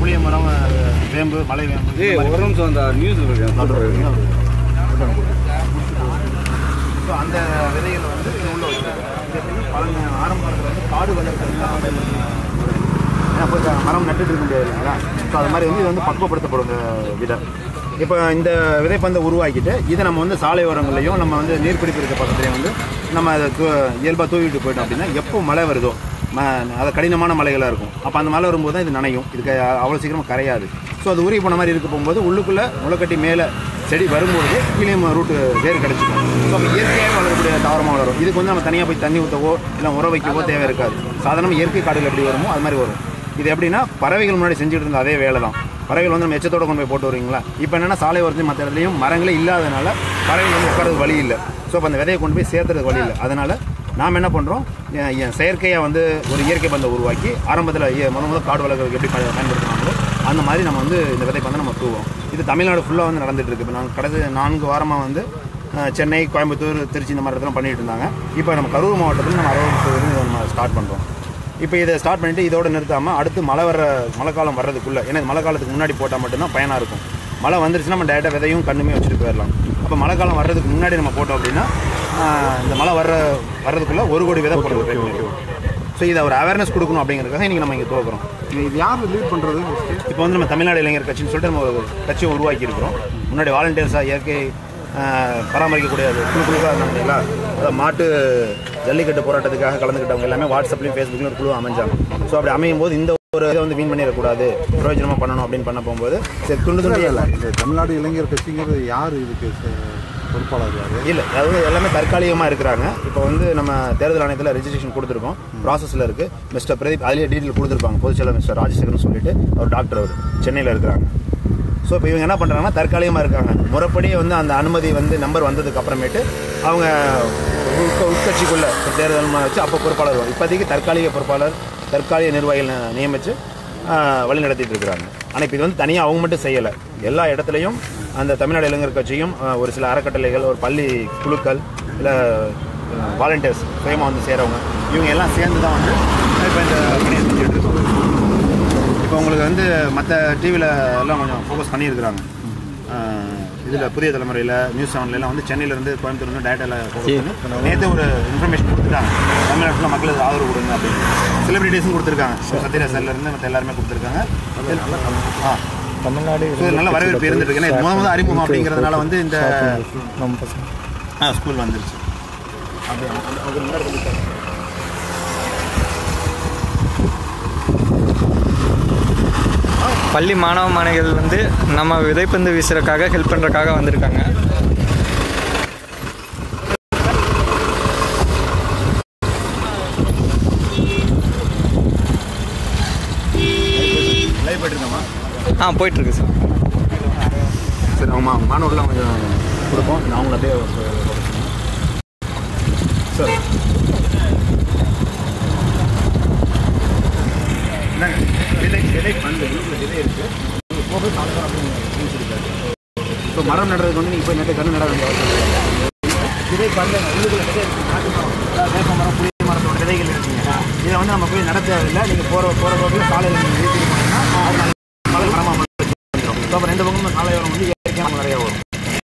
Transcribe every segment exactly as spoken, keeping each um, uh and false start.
புளிய மரம், வேம்பு, மலை வேம்பு. ஒரு நிமிஷம் அந்த நியூஸ் ஸோ அந்த விதைகளை வந்து உள்ள வச்சுருக்கோம். இது எப்படி பழங்க ஆரம்ப காலத்தில் வந்து காடு வளர்க்குறது ஏன்னா இப்போ மரம் நட்டுட்டு இருக்க முடியாது இல்லைங்களா? ஸோ அது மாதிரி வந்து இது வந்து பக்குவப்படுத்தப்படும் விதை. இப்போ இந்த விதைப்பந்தை உருவாக்கிட்டு இதை நம்ம வந்து சாலை ஓரங்களையும் நம்ம வந்து நீர்பிடிப்பு இருக்க பக்கத்துலேயும் வந்து நம்ம அதை தூ இயல்பாக தூவிட்டு போயிட்டோம் அப்படின்னா எப்போ மழை வருதோ ம அது கடினமான மலைகளாக இருக்கும். அப்போ அந்த மழை வரும்போது தான் இது நனையும். இதுக்கு அவ்வளோ சீக்கிரமாக கரையாது. ஸோ அது உருகி போன மாதிரி இருக்க போகும்போது உள்ளுக்குள்ளே முளைக்கட்டி மேலே செடி வரும்போது கீழே ரூட்டு வேறு கிடச்சிக்கும். ஸோ அப்போ இயற்கையாக வளரக்கூடிய தாவரமாக வளரும். இதுக்கு வந்து நம்ம தனியாக போய் தண்ணி ஊற்றவோ இல்லை உர வைக்கவோ தேவை இருக்காது. சாதாரணமாக இயற்கை காடுகள் எப்படி வருமோ அது மாதிரி வரும். இது எப்படின்னா பறவைகள் முன்னாடி செஞ்சுட்டு இருந்த அதே வேலை தான். பறவைகள் வந்து நம்ம எச்சத்தோடு கொண்டு போய் போட்டு வருவீங்களா? இப்போ என்னென்னா சாலை ஓரத்துலையும் மற்ற இடத்துலையும் மரங்களே இல்லாதனால பறவைகள் வந்து உட்காரது வழி இல்லை. ஸோ அப்போ அந்த விதையை கொண்டு போய் சேர்த்துறது வழி இல்லை. அதனால் நாம் என்ன பண்ணுறோம், செயற்கையாக வந்து ஒரு இயற்கை பந்தை உருவாக்கி ஆரம்பத்தில் முதல் முதல் காடு வளர்க்குறதுக்கு எப்படி பயன்படுத்துனாங்களோ அந்த மாதிரி நம்ம வந்து இந்த விதை பந்தை நம்ம தூவோம். இது தமிழ்நாடு ஃபுல்லாக வந்து நடந்துகிட்டு இருக்குது. இப்போ நாங்கள் கடைசி நான்கு வாரமாக வந்து சென்னை, கோயம்புத்தூர், திருச்சி இந்த மாதிரி இடத்துல பண்ணிகிட்டு இருந்தாங்க. இப்போ நம்ம கரூர் மாவட்டத்தில் நம்ம அறுபது நம்ம ஸ்டார்ட் பண்ணுறோம். இப்போ இதை ஸ்டார்ட் பண்ணிவிட்டு இதோடு நிறுத்தாமல் அடுத்து மழை வர மழை காலம் வர்றதுக்குள்ளே, ஏன்னா மழை காலத்துக்கு முன்னாடி போட்டால் மட்டும்தான் பயனாக இருக்கும். மழை வந்துருச்சுன்னா நம்ம டேரெக்டாக விதையும் கண்ணுமே வச்சுட்டு போயிடலாம். அப்போ மழை காலம் வர்றதுக்கு முன்னாடி நம்ம போட்டோம் அப்படின்னா இந்த மழை வர்ற வர்றதுக்குள்ளே ஒரு கோடி விதை போடுறது. ஸோ இதை ஒரு அவேர்னஸ் கொடுக்கணும் அப்படிங்கிறதுக்காக இன்றைக்கி நம்ம இங்கே துவக்கிறோம். இது யார் லீட் பண்ணுறது? இப்போ வந்து நம்ம தமிழ்நாடு இளைஞர் கட்சின்னு சொல்லிட்டு நம்ம ஒரு கட்சியை உருவாக்கி இருக்கிறோம். முன்னாடி வாலண்டியர்ஸாக இயற்கை பராமரிக்கக்கூடிய குழு குழுவாக இருந்தாங்க இல்லைங்களா? அதை மாட்டு ஜல்லிக்கட்டு போராட்டத்துக்காக கலந்துக்கிட்டவங்க எல்லாமே வாட்ஸ்அப்லையும் ஃபேஸ்புக்லையும் ஒரு குழு அமைஞ்சாங்க. ஸோ அப்படி அமையும் போது இந்த ஒரு இதை வந்து வீண் பண்ணிடக்கூடாது, பிரயோஜனமாக பண்ணணும் அப்படின்னு பண்ண போகும்போது சரி துண்டு துண்டு இல்லை. இந்த தமிழ்நாடு இளைஞர் கட்சிங்கிறது யார் இதுக்கு பொறுப்பாளர் யார்? இல்லை, அதாவது எல்லாமே தற்காலிகமாக இருக்கிறாங்க. இப்போ வந்து நம்ம தேர்தல் ஆணையத்தில் ரெஜிஸ்ட்ரேஷன் கொடுத்துருக்கோம், ப்ராசஸில் இருக்குது. மிஸ்டர் பிரதீப் அதிலேயே டீட்டெயில் கொடுத்துருப்பாங்க. பொதுச்செயலர் மிஸ்டர் ராஜசேகர்னு சொல்லிட்டு அவர் டாக்டர், அவர் சென்னையில் இருக்கிறாங்க. ஸோ இப்போ இவங்க என்ன பண்ணுறாங்கன்னா தற்காலிகமாக இருக்காங்க. முறைப்படி வந்து அந்த அனுமதி வந்து நம்பர் வந்ததுக்கு அப்புறமேட்டு அவங்க உட்க உட்கட்சிக்குள்ளே தேர்தல் வச்சு அப்போ பொறுப்பாளர் வரும். இப்போதைக்கு தற்காலிக பொறுப்பாளர், தற்காலிக நிர்வாகிகள் நியமித்து வழி நடத்திட்டு இருக்கிறாங்க. ஆனால் இப்போ இது வந்து தனியாக அவங்க மட்டும் செய்யலை. எல்லா இடத்துலையும் அந்த தமிழ்நாடு இளைஞர் கட்சியும் ஒரு சில அறக்கட்டளைகள், ஒரு பள்ளி குழுக்கள், இல்லை வாலண்டியர்ஸ் சுயமாக வந்து சேரவங்க, இவங்க எல்லாம் சேர்ந்து தான் வந்து இப்போ இந்த பணியை செஞ்சுட்டு இருக்கோம். இப்போ உங்களுக்கு வந்து மற்ற டிவியில் எல்லாம் கொஞ்சம் ஃபோக்கஸ் பண்ணியிருக்கிறாங்க. இதில் புதிய தலைமுறையில் நியூஸ் செவன்லாம் வந்து சென்னையிலேருந்து கோயம்புத்தூர் வந்து டேட்டாவில் ஃபோக்கஸ் பண்ணி நேற்று ஒரு இன்ஃபர்மேஷன் கொடுத்துட்டாங்க. தமிழ்நாட்டில் மக்களுக்கு ஆதரவு கொடுங்க அப்படின்னு செலிபிரிட்டிஸும் கொடுத்துருக்காங்க. சத்யராஜ் சார்லேருந்து மற்ற எல்லாருமே கொடுத்துருக்காங்க. ஆ தமிழ்நாடு நல்ல வரவேற்பு இருந்துட்டு இருக்கு. ஏன்னா முதல் முதல் அறிமுகம் அப்படிங்கிறதுனால வந்து இந்த ஆ ஸ்கூல் வந்துருச்சு. பள்ளி மாணவ மாணவிகள் வந்து நம்ம விதைப்பந்து வீசுறதுக்காக ஹெல்ப் பண்ணுறதுக்காக வந்திருக்காங்க. ஆ போயிட்டுருக்கு சார். சரி, அவங்க மாணவர்கள்லாம் கொஞ்சம் கொடுப்போம். அவங்கள அப்படியே சார் விதை விதை பந்து விதை இருக்குது. போக சாப்பிட்றோம். ஸோ மரம் நடுறதுக்கு வந்து நீங்கள் போய் நட்டு கண்ணு நட வேண்டிய அவசியம் இல்லை. விதை பந்து உள்ளுக்குள்ள விதை இருக்குது. வேப்ப மரம், புளிய மரத்தோட விதைகள் இருக்குங்க. இதை வந்து நம்ம போய் நட தேவையில்லை. நீங்கள் போகிற போகிற போக்கில் சாலையில் நீங்கள் வீட்டுக்கு போனீங்கன்னா அது மலை மரமாக வந்துடும். ஸோ அப்போ ரெண்டு பக்கமும் சாலையோரம் வந்து இயற்கையாக நிறையா வரும்.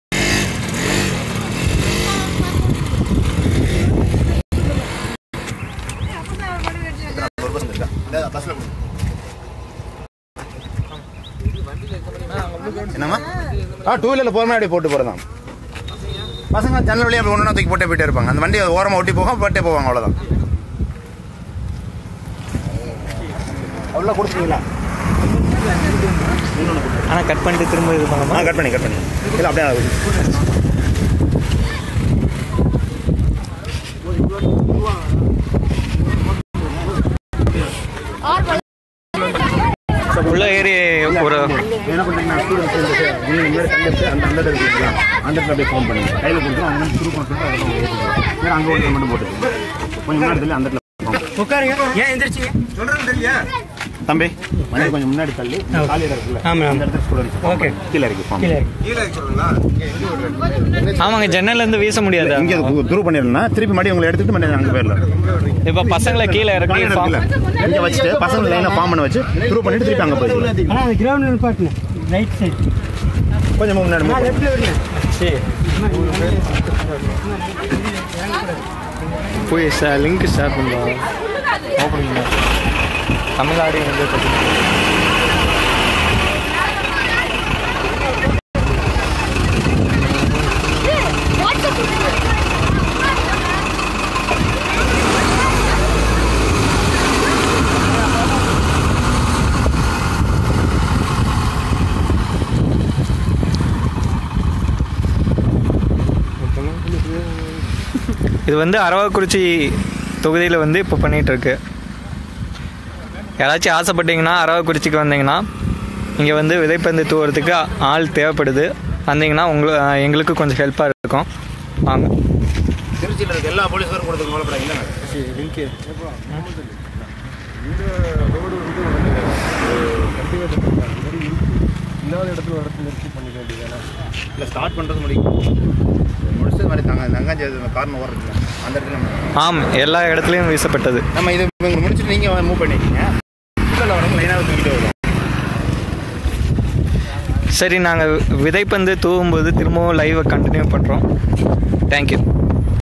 என்னம்மா ஆ டூ வீலரில் போகிறோமே அப்படியே போட்டு போகிறதான். பசங்க ஜன்னல் வழியாக அப்படி ஒன்று தூக்கி போட்டே போயிட்டே இருப்பாங்க. அந்த வண்டியை ஓரமாக ஒட்டி போக போட்டே போவாங்க. அவ்வளோதான். அவ்வளோ கொடுத்துருங்களா? ஆனால் கட் பண்ணிட்டு திரும்ப இது பண்ணலாம். ஆ கட் பண்ணி கட் பண்ணி இல்லை அப்படியே உள்ள ஏறி ஒரு என்ன பண்ணுறீங்கன்னா ஸ்டூடெண்ட்ஸ் முன்னாடி கண்டெடுத்து அந்த அந்த இடத்துல இருக்குங்களா அந்த இடத்துல அப்படியே ஃபார்ம் பண்ணுங்க. கையில் கொடுத்துரும். அவங்க வந்து துரு பண்ணுறது அதெல்லாம் ஏன்னா அங்கே ஒரு மட்டும் போட்டுருக்கோம். கொஞ்சம் முன்னாடி அந்த இடத்துல உட்காருங்க. ஏன் எந்திரிச்சிங்க சொல்கிறது தெரியல. தம்பி மணி கொஞ்சம் முன்னாடி தள்ளி காலி இடம் இருக்குல்ல அந்த இடத்துல ஸ்டூடெண்ட்ஸ் ஓகே கீழே இருக்கு ஃபார்ம் கீழே இருக்கிறீங்களா ஆமாங்க, ஜன்னல்ல இருந்து வீச முடியாது. இங்கே துரு பண்ணிடணும்னா திருப்பி மறுபடியும் உங்களை எடுத்துட்டு மறுபடியும் அங்கே போயிடலாம். இப்போ பசங்களை கீழே இறக்கி காலி இடம் இருக்குல்ல இங்கே வச்சுட்டு பசங்க லைனாக ஃபார்ம் பண்ண வச்சு துரு பண்ணிட்டு திருப்பி அங்கே போயிடலாம். ஆனால் கிரவுண்ட் பாட்டுங்க ரைட் சைடு கொஞ்சம் முன்னாடி move பண்ணுங்க. சரி போய் சார் லிங்க் ஷேர் பண்ணுவோம். ஓப்பனிங் தமிழ்நாடு வந்து இது வந்து அரவக்குறிச்சி தொகுதியில் வந்து இப்போ பண்ணிகிட்ருக்கு. யாராச்சும் ஆசைப்பட்டீங்கன்னா அரவக்குறிச்சிக்கு வந்தீங்கன்னா இங்கே வந்து விதைப்பந்து தூவுறதுக்கு ஆள் தேவைப்படுது. வந்தீங்கன்னா உங்களை எங்களுக்கு கொஞ்சம் ஹெல்ப்பாக இருக்கும். வாங்க. திருச்சியில் இருக்க எல்லா போலீஸ்காரும் கொடுத்து கவலைப்படாங்க. லிங்க் இந்த ரோடு வந்து கண்டிப்பாக இல்லாத இடத்துல இடத்துல நிறுத்தி பண்ணிக்க வேண்டியதானே? இல்லை ஸ்டார்ட் பண்ணுறது முடியும் முடிச்சது மாதிரி தாங்க நங்காஞ்சி காரணம் ஓடுறதுல அந்த இடத்துல ஆம், எல்லா இடத்துலையும் வீசப்பட்டது. நம்ம இது இவங்க முடிச்சுட்டு நீங்கள் மூவ் பண்ணிட்டீங்க. இல்லை வரவங்க லைனாக தூக்கிட்டு வருவோம். சரி, நாங்கள் விதைப்பந்து தூவும்போது திரும்பவும் லைவை கண்டினியூ பண்ணுறோம். தேங்க்யூ.